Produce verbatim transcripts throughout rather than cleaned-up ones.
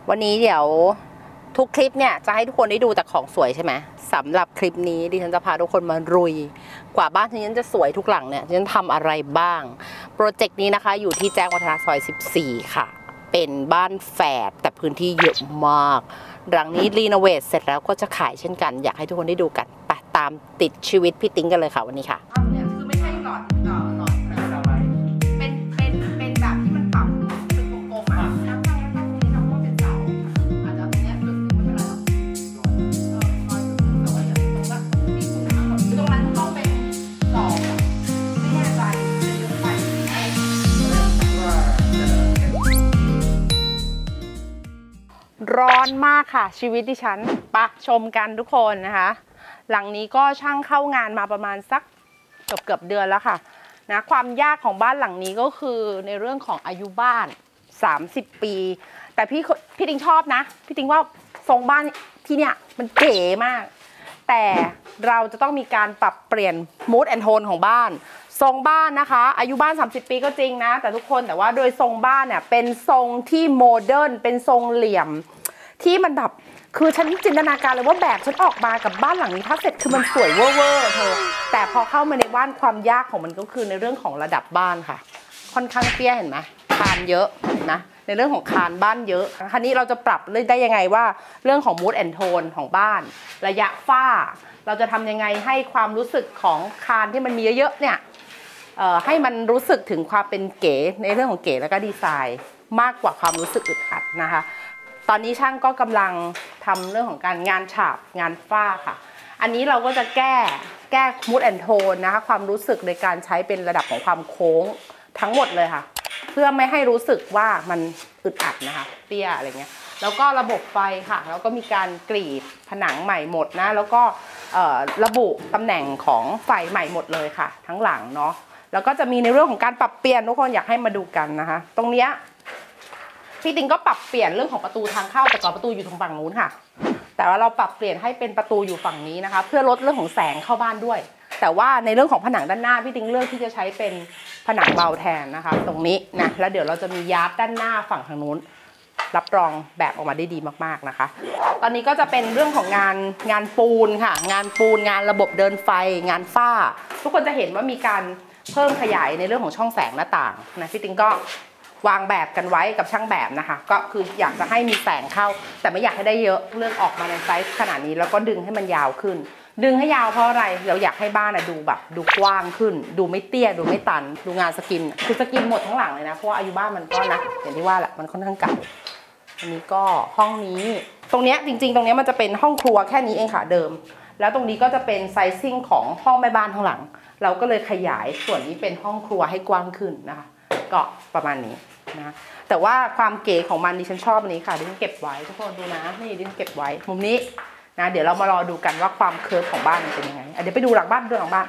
วันนี้เดี๋ยวทุกคลิปเนี่ยจะให้ทุกคนได้ดูแต่ของสวยใช่ไหมสำหรับคลิปนี้ดิฉันจะพาทุกคนมารุยกว่าบ้านที่ฉันจะสวยทุกหลังเนี่ยฉันทำอะไรบ้างโปรเจกต์นี้นะคะอยู่ที่แจ้งวัฒนะซอยสิบสี่ค่ะเป็นบ้านแฝดแต่พื้นที่เยอะมากหลังนี้รีโนเวทเสร็จแล้วก็จะขายเช่นกันอยากให้ทุกคนได้ดูกันไปตามติดชีวิตพี่ติ๊งกันเลยค่ะวันนี้ค่ะเนี่ยคือไม่ใช่หลอดหลอดหลอดเป็นเป็นเป็นแบบที่มันปรับเป็นกลมๆอ่ะตั้งตั้งตั้งนี้ทำว่าเป็นเสาอาจจะตรงนี้จุดนึงไม่เป็นไรหรอกเออพอจุดนึงแต่ว่าอย่างตรงนั้นที่สุดทั้งหมดตรงนั้นต้องเป็นสองไม่แน่ใจจะยกไปร้อนมากค่ะชีวิตดิฉันปะชมกันทุกคนนะคะหลังนี้ก็ช่างเข้างานมาประมาณสักเกือบเกือบเดือนแล้วค่ะนะความยากของบ้านหลังนี้ก็คือในเรื่องของอายุบ้านสามสิบปีแต่พี่พี่ติงชอบนะพี่ติงว่าทรงบ้านที่เนี่ยมันเก๋มากแต่เราจะต้องมีการปรับเปลี่ยน mood and tone ของบ้านทรงบ้านนะคะอายุบ้านสามสิบปีก็จริงนะแต่ทุกคนแต่ว่าโดยทรงบ้านเนี่ยเป็นทรงที่โมเดิร์นเป็นทรงเหลี่ยมที่มันแบบคือฉันจินตนาการเลยว่าแบบฉันออกมากับบ้านหลังนี้ถ้าเสร็จคือมันสวยเวอร์เวอร์เธอแต่พอเข้ามาในบ้านความยากของมันก็คือในเรื่องของระดับบ้านค่ะค่อนข้างเตี้ยเห็นไหมคานเยอะนะในเรื่องของคานบ้านเยอะคราวนี้เราจะปรับได้ยังไงว่าเรื่องของ mood and tone ของบ้านระยะฝ้าเราจะทำยังไงให้ความรู้สึกของคานที่มันมีเยอะๆเนี่ยให้มันรู้สึกถึงความเป็นเก๋ในเรื่องของเก๋แล้วก็ดีไซน์มากกว่าความรู้สึกอึดอัดนะคะตอนนี้ช่างก็กำลังทำเรื่องของการงานฉาบงานฝ้าค่ะอันนี้เราก็จะแก้แก้ mood and tone นะคะความรู้สึกในการใช้เป็นระดับของความโค้งทั้งหมดเลยค่ะเพื่อไม่ให้รู้สึกว่ามันอึดอัดนะคะเตี้ยอะไรเงี้ยแล้วก็ระบบไฟค่ะแล้วก็มีการกรีดผนังใหม่หมดนะแล้วก็ระบุตำแหน่งของไฟใหม่หมดเลยค่ะทั้งหลังเนาะแล้วก็จะมีในเรื่องของการปรับเปลี่ยนทุกคนอยากให้มาดูกันนะคะตรงเนี้ยพี่ติงก็ปรับเปลี่ยนเรื่องของประตูทางเข้าแต่ก่อนประตูอยู่ตรงฝั่งนู้นค่ะแต่ว่าเราปรับเปลี่ยนให้เป็นประตูอยู่ฝั่งนี้นะคะเพื่อลดเรื่องของแสงเข้าบ้านด้วยแต่ว่าในเรื่องของผนังด้านหน้าพี่ติงเลือกที่จะใช้เป็นผนังเบาแทนนะคะตรงนี้นะแล้วเดี๋ยวเราจะมียาร์ดด้านหน้าฝั่งทางนู้นรับรองแบบออกมาได้ดีมากๆนะคะตอนนี้ก็จะเป็นเรื่องของงานงานปูนค่ะงานปูนงานระบบเดินไฟงานฝ้าทุกคนจะเห็นว่ามีการเพิ่มขยายในเรื่องของช่องแสงหน้าต่างนะพี่ติงก็วางแบบกันไว้กับช่างแบบนะคะก็คืออยากจะให้มีแสงเข้าแต่ไม่อยากให้ได้เยอะเลือกออกมาในไซส์ขนาดนี้แล้วก็ดึงให้มันยาวขึ้นดึงให้ยาวเพราะอะไรเราอยากให้บ้านดูแบบดูกว้างขึ้นดูไม่เตี้ยดูไม่ตันดูงานสกินคือสกินหมดทั้งหลังเลยนะเพราะว่าอายุบ้านมันก็นะอย่างที่ว่าแหละมันค่อนข้างเก่าอันนี้ก็ห้องนี้ตรงนี้จริงๆตรงนี้มันจะเป็นห้องครัวแค่นี้เองค่ะเดิมแล้วตรงนี้ก็จะเป็นไซซิ่งของห้องแม่บ้านข้างหลังเราก็เลยขยายส่วนนี้เป็นห้องครัวให้กว้างขึ้นนะคะก็ประมาณนี้นะแต่ว่าความเก๋ของมันดิฉันชอบอันนี้ค่ะดิฉันเก็บไว้ทุกคนดูนะนี่ดิฉันเก็บไว้มุมนี้นะเดี๋ยวเรามารอดูกันว่าความเคิร์ฟของบ้านมันเป็นยังไงเดี๋ยวไปดูหลังบ้านดูหลังบ้าน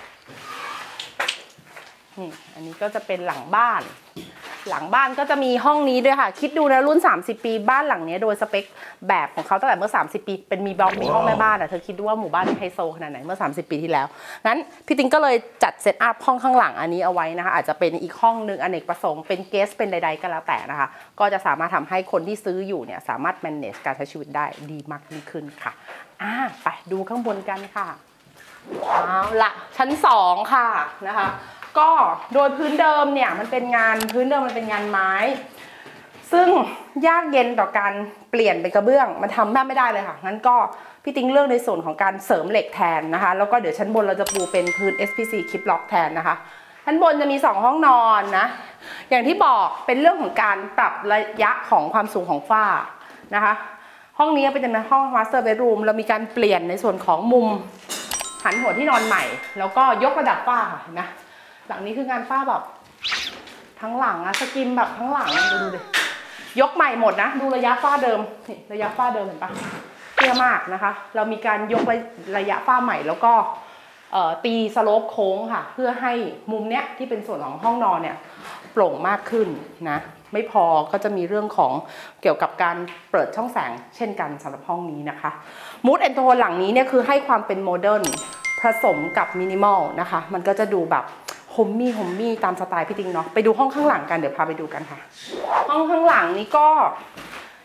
นี่อันนี้ก็จะเป็นหลังบ้านหลังบ้านก็จะมีห้องนี้ด้วยค่ะคิดดูนะรุ่นสามสิบปีบ้านหลังนี้โดยสเปคแบบของเขาตั้งแต่เมื่อสามสิบปีเป็นมีบล็อกมีห้องแม่บ้านอ่ะเธอคิดดูว่าหมู่บ้านไฮโซขนาดไหนเมื่อสามสิบปีที่แล้วงั้นพี่ติ๊งก็เลยจัดเซตอัพห้องข้างหลังอันนี้เอาไว้นะคะอาจจะเป็นอีกห้องนึงอเนกประสงค์เป็นเกสเป็นใดๆก็แล้วแต่นะคะก็จะสามารถทำให้คนที่ซื้ออยู่เนี่ยสามารถ manage การใช้ชีวิตได้ดีมากยิ่งขึ้นค่ะอ่าไปดูข้างบนกันค่ะเอาละชั้นสองค่ะนะคะก็โดยพื้นเดิมเนี่ยมันเป็นงานพื้นเดิมมันเป็นงานไม้ซึ่งยากเย็นต่อการเปลี่ยนเป็นกระเบื้องมันทำแม่ไม่ได้เลยค่ะงั้นก็พี่ติ๊งเลือกในส่วนของการเสริมเหล็กแทนนะคะแล้วก็เดี๋ยวชั้นบนเราจะปูเป็นพื้น เอส พี ซี คลิปล็อกแทนนะคะชั้นบนจะมีสองห้องนอนนะอย่างที่บอกเป็นเรื่องของการปรับระยะของความสูงของฝ้านะคะห้องนี้เป็นห้อง master bedroom เรามีการเปลี่ยนในส่วนของมุมหันหัวที่นอนใหม่แล้วก็ยกระดับฝ้าค่ะนะหลังนี้คืองานฝ้าแบบทั้งหลังอะสกิมแบบทั้งหลังดูดูดิยกใหม่หมดนะดูระยะฝ้าเดิมนี่ระยะฝ้าเดิมเห็นปะเตี้ยมากนะคะเรามีการยกระยะฝ้าใหม่แล้วก็ตีสโลปโค้งค่ะเพื่อให้มุมเนี้ยที่เป็นส่วนของห้องนอนเนี่ยโปร่งมากขึ้นนะไม่พอก็จะมีเรื่องของเกี่ยวกับการเปิดช่องแสงเช่นกันสำหรับห้องนี้นะคะมูดแอนด์โทนหลังนี้เนี่ยคือให้ความเป็นโมเดิร์นผสมกับมินิมอลนะคะมันก็จะดูแบบโฮมมี่โฮมมี่ตามสไตล์พี่ติ๊งเนาะไปดูห้องข้างหลังกันเดี๋ยวพาไปดูกันค่ะห้องข้างหลังนี้ก็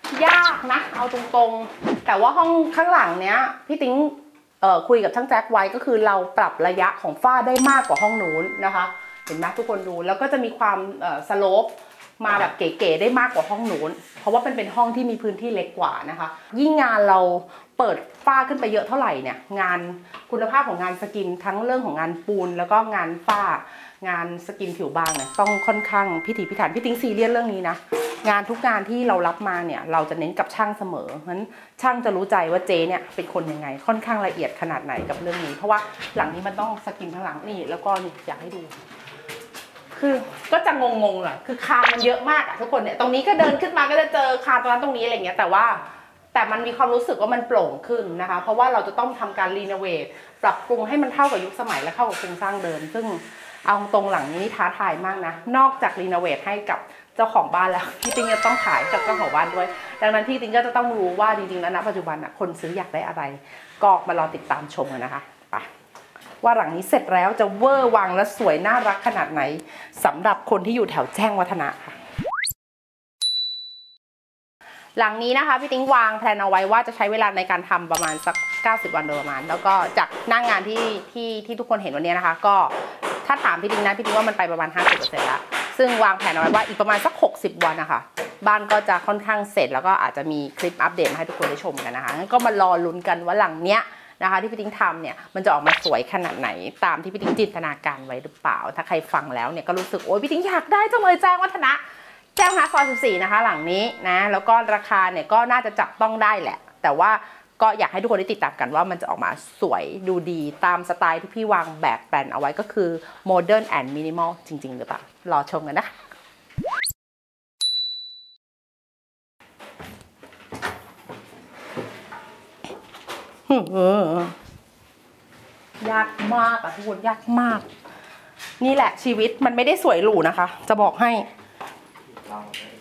ยากนะเอาตรงๆแต่ว่าห้องข้างหลังเนี้ยพี่ติ๊งเอ่อคุยกับช่างแจ็คไว้ก็คือเราปรับระยะของฝ้าได้มากกว่าห้องนู้นนะคะเห็นไหมทุกคนดูแล้วก็จะมีความเอ่อสโลปมาแบบเก๋ๆได้มากกว่าห้องนู้นเพราะว่าเป็นเป็นห้องที่มีพื้นที่เล็กกว่านะคะยิ่งงานเราเปิดฝ้าขึ้นไปเยอะเท่าไหร่เนี่ยงานคุณภาพของงานสกินทั้งเรื่องของงานปูนแล้วก็งานฝ้างานสกินผิวบางเนี่ยต้องค่อนข้างพิถีพิถันพี่ติ๊งซีเรียสเรื่องนี้นะงานทุกงานที่เรารับมาเนี่ยเราจะเน้นกับช่างเสมอเพราะฉะนั้นช่างจะรู้ใจว่าเจ๊เนี่ยเป็นคนยังไงค่อนข้างละเอียดขนาดไหนกับเรื่องนี้เพราะว่าหลังนี้มันต้องสกินทั้งหลังนี่แล้วก็นี่อยากให้ดูคือก็จะงงๆแหละคือคานมันเยอะมากอะทุกคนเนี่ยตรงนี้ก็เดินขึ้นมาก็จะเจอคานตรงนั้นตรงนี้อะไรเงี้ยแต่ว่าแต่มันมีความรู้สึกว่ามันโปร่งขึ้นนะคะเพราะว่าเราจะต้องทำการรีโนเวทปรับปรุงให้มันเข้ากับยุคสมัยและเข้ากับโครงสร้างเดิมซึ่งเอาตรงหลังนี้ท้าทายมากนะนอกจากรีโนเวทให้กับเจ้าของบ้านแล้วพี่ติ๊งจะต้องขายกับเจ้าของบ้านด้วยดังนั้นพี่ติ๊งก็จะต้องรู้ว่าจริงๆแล้วณปัจจุบันคนซื้ออยากได้อะไรก็มารอติดตามชมกันนะคะไปว่าหลังนี้เสร็จแล้วจะเวอร์วังและสวยน่ารักขนาดไหนสำหรับคนที่อยู่แถวแจ้งวัฒนะค่ะหลังนี้นะคะพี่ติ๊งวางแผนเอาไว้ว่าจะใช้เวลาในการทำประมาณสักเก้าสิบวันโดยประมาณแล้วก็จากหน้างานที่ที่ที่ทุกคนเห็นวันนี้นะคะก็ถ้าถามพี่ติ๊งนะพี่ติ๊งว่ามันไปประมาณ ห้าสิบเปอร์เซ็นต์ แล้วซึ่งวางแผนเอาไว้ว่าอีกประมาณสักหกสิบวันนะคะบ้านก็จะค่อนข้างเสร็จแล้วก็อาจจะมีคลิปอัปเดตมาให้ทุกคนได้ชมกันนะคะงั้นก็มารอลุ้นกันว่าหลังเนี้ยนะคะที่พี่ติ๊งทำเนี่ยมันจะออกมาสวยขนาดไหนตามที่พี่ติ๊งจินตนาการไว้หรือเปล่าถ้าใครฟังแล้วเนี่ยก็รู้สึกโอ๊ยพี่ติ๊งอยากได้จังเลยแจ้งวัฒนะแจ้งวัฒนะซอยสิบสี่นะคะหลังนี้นะแล้วก็ราคาเนี่ยก็น่าจะจับต้องได้แหละแต่ว่าก็อยากให้ทุกคนได้ติดตามกันว่ามันจะออกมาสวยดูดีตามสไตล์ที่พี่วางแบบแปลนเอาไว้ก็คือ modern and minimal จริงๆหรือเปล่ารอชมกันนะยากมากอะทุกคนยากมากนี่แหละชีวิตมันไม่ได้สวยหรูนะคะจะบอกให้